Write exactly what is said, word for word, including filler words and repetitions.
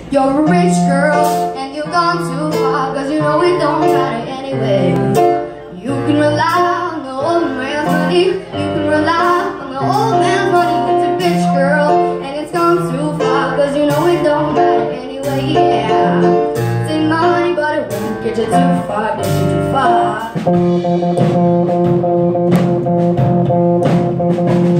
You're a rich girl and you've gone too far, cause you know it don't matter anyway. You can rely on the old man's money, you can rely on the old man's money. It's a bitch girl and it's gone too far, cause you know it don't matter anyway, yeah. It's money but it won't get you too far, get you too far.